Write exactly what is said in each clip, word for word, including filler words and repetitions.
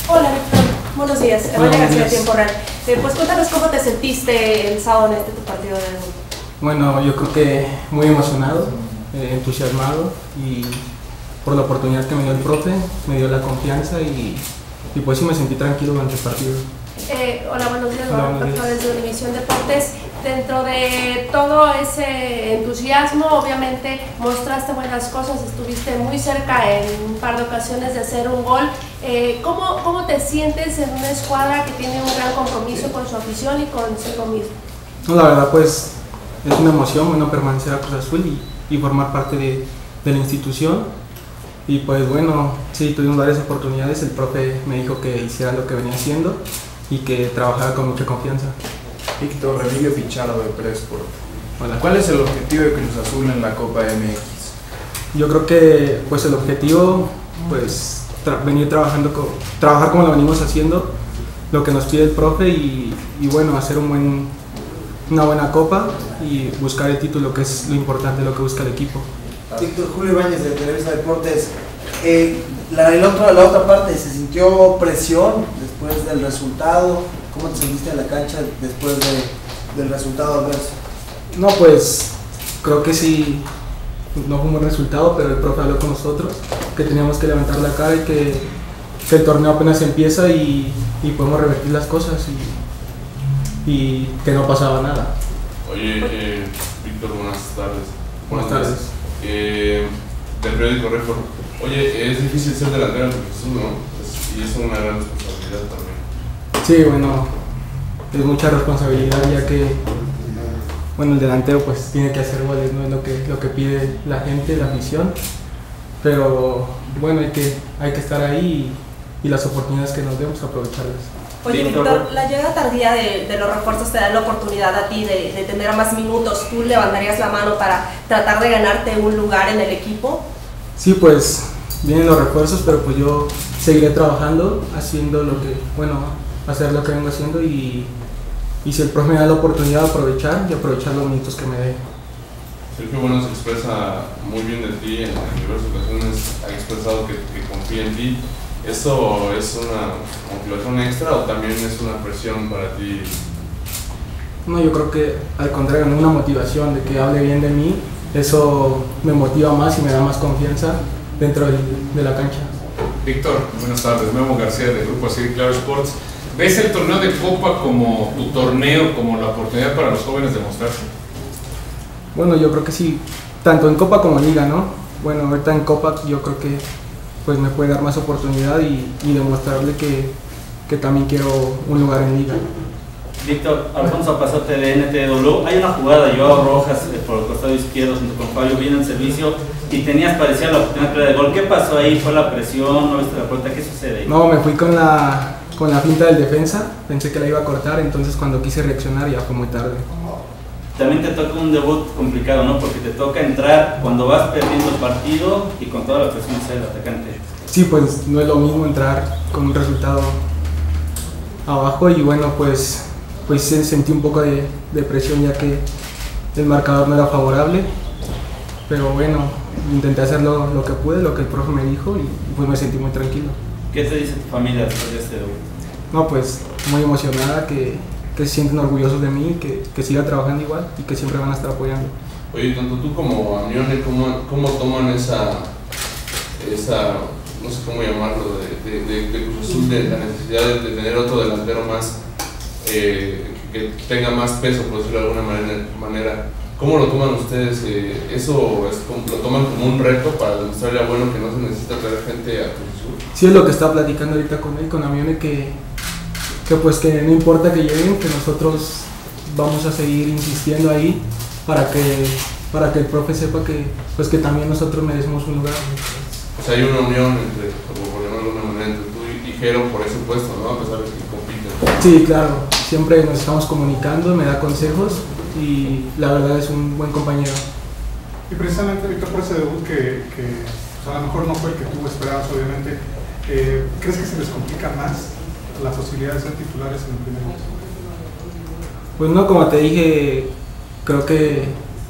Hola Víctor, buenos días. Evalia García de Tiempo Real. Eh, pues cuéntanos cómo te sentiste el sábado en este tu partido de debut. Bueno, yo creo que muy emocionado, eh, entusiasmado y por la oportunidad que me dio el profe, me dio la confianza y, y pues sí me sentí tranquilo durante el partido. Eh, hola, buenos días, Hola, buenos días. desde Univisión Deportes. Dentro de todo ese entusiasmo, obviamente mostraste buenas cosas, estuviste muy cerca en un par de ocasiones de hacer un gol. Eh, ¿cómo, ¿Cómo te sientes en una escuadra que tiene un gran compromiso con su afición y consigo mismo? No, la verdad pues es una emoción, bueno, permanecer a Cruz Azul y, y formar parte de, de la institución. Y pues bueno, sí, tuvimos varias oportunidades, el profe me dijo que hiciera lo que venía haciendo y que trabajara con mucha confianza. Víctor, Remigio Pichardo de Presport. Bueno, ¿cuál es el objetivo de Cruz Azul en la Copa M X? Yo creo que pues el objetivo, pues tra venir trabajando, con, trabajar como lo venimos haciendo, lo que nos pide el profe y, y bueno, hacer un buen, una buena copa y buscar el título, que es lo importante, lo que busca el equipo. Víctor, Julio Ibáñez de Televisa Deportes. Eh, la, el otro, la otra parte, ¿se sintió presión después del resultado? ¿Cómo te sentiste en la cancha después de, del resultado adverso? No, pues creo que sí, no fue un buen resultado, pero el profe habló con nosotros que teníamos que levantar la cara y que, que el torneo apenas empieza y, y podemos revertir las cosas y, y que no pasaba nada. Oye, eh, Víctor, buenas tardes. Buenas tardes. Eh, del periódico Récord. Oye, es difícil ser delantero en Cruz Azul, ¿no? Es, y es una gran responsabilidad también. Sí, bueno, es mucha responsabilidad ya que, bueno, el delantero pues tiene que hacer goles, no es lo que, lo que pide la gente, la afición, pero bueno, hay que, hay que estar ahí y, y las oportunidades que nos demos aprovecharlas. Oye Víctor, la llegada tardía de, de los refuerzos te da la oportunidad a ti de, de tener más minutos. ¿Tú levantarías la mano para tratar de ganarte un lugar en el equipo? Sí, pues vienen los refuerzos, pero pues yo seguiré trabajando, haciendo lo que, bueno, hacer lo que vengo haciendo y, y si el profe me da la oportunidad de aprovechar y aprovechar los minutos que me dé. Sergio Bueno se expresa muy bien de ti, en, en diversas ocasiones ha expresado que, que confía en ti. ¿Eso es una motivación extra o también es una presión para ti? No, yo creo que al contrario, no una motivación de que hable bien de mí, eso me motiva más y me da más confianza dentro de, de la cancha. Víctor, buenas tardes, Memo García del Grupo Asir Claro Sports. ¿Ves el torneo de Copa como tu torneo, como la oportunidad para los jóvenes de mostrarse? Bueno, yo creo que sí, tanto en Copa como en Liga, ¿no? Bueno, ahorita en Copa yo creo que pues me puede dar más oportunidad y, y demostrarle que, que también quiero un lugar en Liga. Víctor, Alfonso Pasote de N T W, hay una jugada de Joao Rojas eh, por el costado izquierdo junto con Fabio, viene en servicio y tenías parecía la oportunidad clara de gol. ¿Qué pasó ahí? ¿Fue la presión? ¿No viste la puerta? ¿Qué sucede ahí? No, me fui con la, con la finta del defensa, pensé que la iba a cortar, entonces cuando quise reaccionar ya fue muy tarde. También te toca un debut complicado, ¿no? Porque te toca entrar cuando vas perdiendo el partido y con toda la presión del atacante. Sí, pues no es lo mismo entrar con un resultado abajo y bueno, pues, pues sentí un poco de, de presión ya que el marcador no era favorable, pero bueno, intenté hacer lo, lo que pude, lo que el profe me dijo y pues me sentí muy tranquilo. ¿Qué te dice tu familia después de este debut? No, pues muy emocionada, que, que se sienten orgullosos de mí, que, que siga trabajando igual y que siempre van a estar apoyando. Oye, tanto tú como Amione, ¿cómo, cómo toman esa, esa, no sé cómo llamarlo, de, de, de, de Cruz Azul, de la necesidad de, de tener otro delantero más, eh, que tenga más peso, por decirlo de alguna manera? manera. ¿Cómo lo toman ustedes? Eh, ¿Eso es, lo toman como un reto para demostrarle a Bueno que no se necesita traer gente a Cruz Azul? Sí, es lo que está platicando ahorita con él, con Amione, que, que pues que no importa que lleguen, que nosotros vamos a seguir insistiendo ahí para que, para que el profe sepa que, pues que también nosotros merecemos un lugar. O sea, hay una unión entre, como por llamarlo de alguna manera, entre tú y Jero por ese puesto, ¿no? A pesar de que compiten. Sí, claro, siempre nos estamos comunicando, me da consejos y la verdad es un buen compañero. Y precisamente, Víctor, por ese debut que, que pues a lo mejor no fue el que tú esperabas, obviamente, eh, ¿crees que se les complica más la posibilidad de ser titulares en el primer mes? Pues no, como te dije, creo que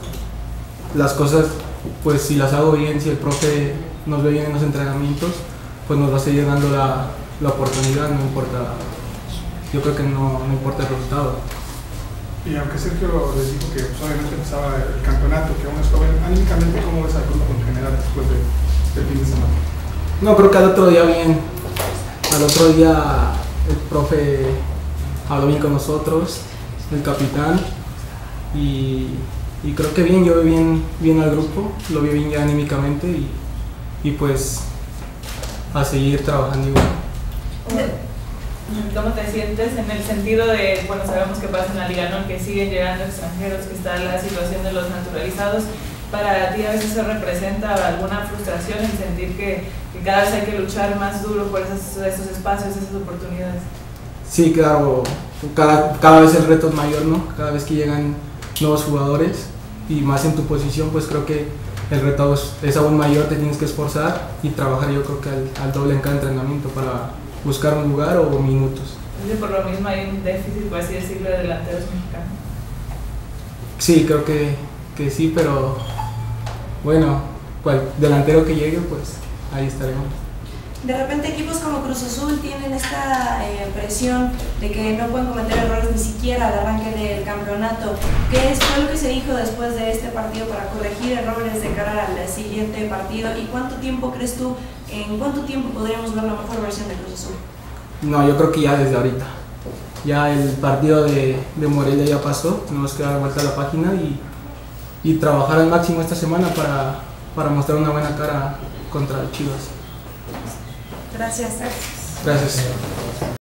las cosas, pues si las hago bien, si el profe nos ve bien en los entrenamientos, pues nos va a seguir dando la, la oportunidad, no importa, yo creo que no, no importa el resultado. Y aunque Sergio les dijo que pues, obviamente empezaba el campeonato, que aún es joven, anímicamente, ¿cómo ves al grupo en general después de, del fin de semana? No, creo que al otro día bien, al otro día el profe habló bien con nosotros, el capitán, y, y creo que bien, yo vi bien, bien al grupo, lo vi bien ya anímicamente y, y pues a seguir trabajando igual. ¿Cómo te sientes en el sentido de, bueno, sabemos que pasa en la Liga, ¿no?, que siguen llegando extranjeros, que está la situación de los naturalizados? Para ti a veces eso representa alguna frustración en sentir que, que cada vez hay que luchar más duro por esos, esos espacios, esas oportunidades. Sí, claro, cada, cada vez el reto es mayor, ¿no? Cada vez que llegan nuevos jugadores y más en tu posición, pues creo que el reto es, es aún mayor, te tienes que esforzar y trabajar, yo creo que al, al doble en cada entrenamiento para buscar un lugar o minutos. Entonces, por lo mismo hay un déficit, por así decirlo, de delanteros mexicanos. Sí, creo que, que sí, pero bueno, cual delantero que llegue, pues ahí estaremos. De repente equipos como Cruz Azul tienen esta eh, presión de que no pueden cometer errores ni siquiera al arranque del campeonato. ¿Qué es, fue lo que se dijo después de este partido para corregir errores de cara al siguiente partido? ¿Y cuánto tiempo crees tú, en cuánto tiempo podríamos ver la mejor versión de Cruz Azul? No, yo creo que ya desde ahorita. Ya el partido de, de Morelia ya pasó, tenemos que dar vuelta a la página y, y trabajar al máximo esta semana para, para mostrar una buena cara contra Chivas. Gracias. Gracias.